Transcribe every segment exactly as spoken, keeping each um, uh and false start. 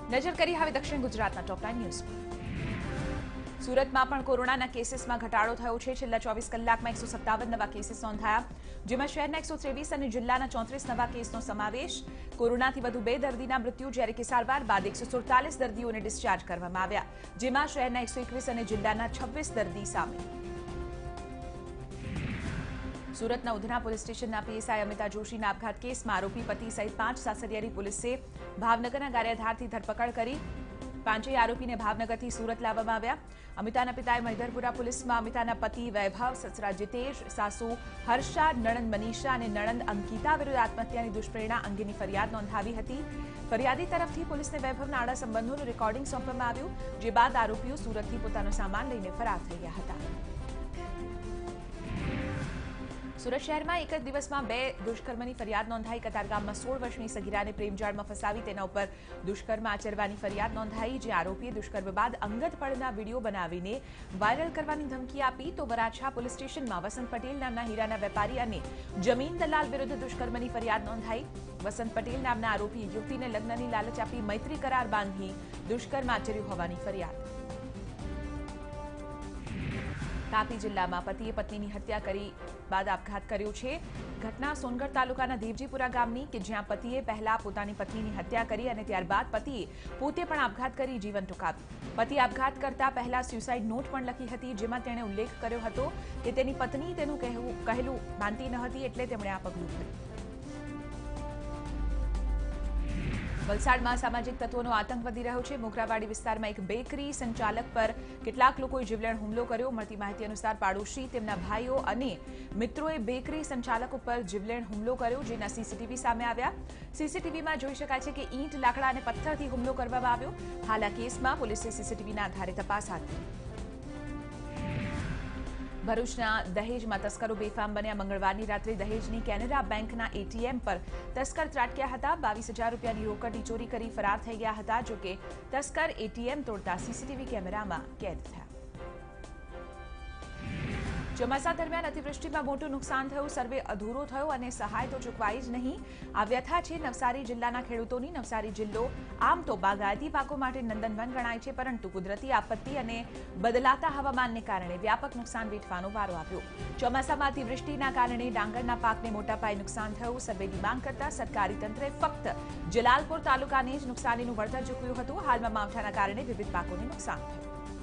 નજર કરી હવે દક્ષિણ ગુજરાતના ટોપ નાઇન ન્યૂઝ પર। સુરતમાં પણ કોરોનાના કેસીસમાં ઘટાડો થયો છે। છેલ્લા ચોવીસ કલાકમાં એકસો સત્તાવન નવા કેસીસ નોંધાયા, જેમાં શહેરના એકસો ત્રેવીસ અને જિલ્લાના ચોત્રીસ નવા કેસનો સમાવેશ। કોરોનાથી વધુ બે દર્દીના મૃત્યુ, જ્યારે કે સારવાર બાદ એકસો સુડતાલીસ દર્દીઓને ડિસ્ચાર્જ કરવામાં આવ્યા, જેમાં શહેરના એકસો એકવીસ અને જિલ્લાના છવ્વીસ દર્દી સામેલ। સુરતના ઉધના પોલીસ સ્ટેશનના પીએસઆઈ અમિતા જોશીના આપઘાત કેસમાં આરોપી પતિ સહિત પાંચ સાસરિયાની પોલીસે ભાવનગરના ગારિયાધારથી ધરપકડ કરી। પાંચેય આરોપીને ભાવનગરથી સુરત લાવવામાં આવ્યા। અમિતાના પિતાએ મહિધરપુરા પોલીસમાં અમિતાના પતિ વૈભવ, સસરા જીતેશ, સાસુ હર્ષા, નણંદ મનીષા અને નણંદ અંકિતા વિરુદ્ધ આત્મહત્યાની દુષ્પ્રેરણા અંગેની ફરિયાદ નોંધાવી હતી। ફરિયાદી તરફથી પોલીસને વૈભવના આડા સંબંધોનું રેકોર્ડિંગ સોંપવામાં આવ્યું, જે બાદ આરોપીઓ સુરતથી પોતાનો સામાન લઈને ફરાર થઈ ગયા હતા। સુરત શહેરમાં એક જ દિવસમાં બે દુષ્કર્મની ફરિયાદ નોંધાઈ। કતારગામમાં સોળ વર્ષની સગીરાને પ્રેમજાળમાં ફસાવી તેના ઉપર દુષ્કર્મ આચરવાની ફરિયાદ નોંધાઈ, જે આરોપીએ દુષ્કર્મ બાદ અંગત પળના વિડીયો બનાવીને વાયરલ કરવાની ધમકી આપી। તો વરાછા પોલીસ સ્ટેશનમાં વસંત પટેલ નામના હીરાના વેપારી અને જમીન દલાલ વિરુદ્ધ દુષ્કર્મની ફરિયાદ નોંધાઈ। વસંત પટેલ નામના આરોપીએ યુવતીને લગ્નની લાલચ આપી મૈત્રી કરાર બાંધી દુષ્કર્મ આચર્યું હોવાની ફરિયાદ। તાપી જિલ્લામાં પતિએ પત્નીની હત્યા કરી બાદ આપઘાત કર્યો છે। ઘટના સોનગઢ તાલુકાના દેવજીપુરા ગામની, કે જ્યાં પતિએ પહેલા પોતાની પત્નીની હત્યા કરી અને ત્યારબાદ પતિએ પોતે પણ આપઘાત કરી જીવન ટૂંકાવ્યું। પતિએ આપઘાત કરતા પહેલા સ્યુસાઇડ નોટ પણ લખી હતી, જેમાં તેણે ઉલ્લેખ કર્યો હતો કે તેની પત્ની તેનું કહેવું કહેલું માનતી ન હતી, એટલે તેમણે આ પગલું ભર્યું। વલસાડમાં સામાજિક તત્વોનો આતંક વધી રહ્યો છે। મોગરાવાડી વિસ્તારમાં એક બેકરી સંચાલક પર કેટલાક લોકોએ જીવલેણ હુમલો કર્યો। મળતી માહિતી અનુસાર પાડોશી, તેમના ભાઈઓ અને મિત્રોએ બેકરી સંચાલક ઉપર જીવલેણ હુમલો કર્યો, જેના સીસીટીવી સામે આવ્યા। સીસીટીવીમાં જોઈ શકાય છે કે ઈંટ, લાકડા અને પથ્થરથી હુમલો કરવામાં આવ્યો। હાલ આ કેસમાં પોલીસે સીસીટીવીના આધારે તપાસ હાથ ધરી। ભરૂચના દહેજમાં તસ્કરો બેફામ બન્યા। મંગળવારની રાત્રે દહેજની કેનેરા બેંકના એટીએમ પર તસ્કર ત્રાટક્યા હતા। બાવીસ હજાર રૂપિયાની રોકડની ચોરી કરી ફરાર થઈ ગયા હતા। જોકે તસ્કર એટીએમ તોડતા સીસીટીવી કેમેરામાં કેદ થયા। ચોમાસા દરમિયાન અતિવૃષ્ટિમાં મોટું નુકસાન થયું, સર્વે અધૂરો થયો અને સહાય તો ચૂકવાઈ જ નહીં। આ વ્યથા છે નવસારી જિલ્લાના ખેડૂતોની। નવસારી જિલ્લો આમ તો બાગાયતી પાકો માટે નંદનવન ગણાય છે, પરંતુ કુદરતી આપત્તિ અને બદલાતા હવામાનને કારણે વ્યાપક નુકસાન વેઠવાનો વારો આવ્યો। ચોમાસામાં અતિવૃષ્ટિના કારણે ડાંગરના પાકને મોટા પાયે નુકસાન થયું। સર્વેની માંગ કરતા સરકારી તંત્રે ફક્ત જલાલપોર તાલુકાને જ નુકસાનીનું વળતર ચૂકવ્યું હતું। હાલમાં માવઠાના કારણે વિવિધ પાકોને નુકસાન થયું।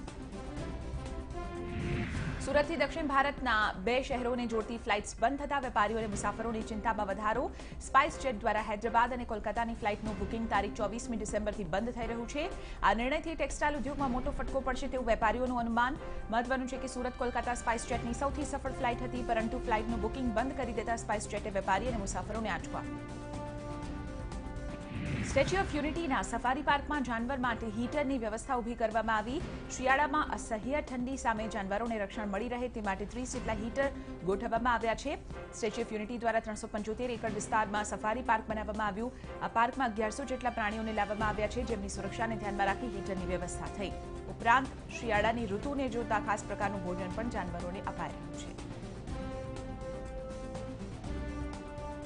સુરતથી દક્ષિણ ભારતના બે શહેરોને જોડતી ફ્લાઇટ્સ બંધ થતા વેપારીઓ અને મુસાફરોની ચિંતામાં વધારો। સ્પાઇસ જેટ દ્વારા હૈદરાબાદ અને કોલકાતાની ફ્લાઇટનું બુકિંગ તારીખ ચોવીસમી ડિસેમ્બરથી બંધ થઈ રહ્યું છે। આ નિર્ણયથી ટેક્સટાઇલ ઉદ્યોગમાં મોટો ફટકો પડશે તેવું વેપારીઓનું અનુમાન। મહત્વનું છે કે સુરત કોલકાતા સ્પાઇસ જેટની સૌથી સફળ ફ્લાઇટ હતી, પરંતુ ફ્લાઇટનું બુકિંગ બંધ કરી દેતા સ્પાઇસ જેટે વેપારી અને મુસાફરોને આંચકો આપ્યો। સ્ટેચ્યુ ઓફ યુનિટીના સફારી પાર્કમાં જાનવર માટે હીટરની વ્યવસ્થા ઊભી કરવામાં આવી। શિયાળામાં અસહ્ય ઠંડી સામે જાનવરોને રક્ષણ મળી રહે તે માટે ત્રીસ જેટલા હીટર ગોઠવવામાં આવ્યા છે। સ્ટેચ્યુ ઓફ યુનિટી દ્વારા ત્રણસો પંચોતેર એકર વિસ્તારમાં સફારી પાર્ક બનાવવામાં આવ્યું। આ પાર્કમાં અગિયારસો જેટલા પ્રાણીઓને લાવવામાં આવ્યા છે, જેમની સુરક્ષાને ધ્યાનમાં રાખી હીટરની વ્યવસ્થા થઈ। ઉપરાંત શિયાળાની ઋતુને જોતા ખાસ પ્રકારનું ભોજન પણ જાનવરોને અપાઈ રહ્યું છે।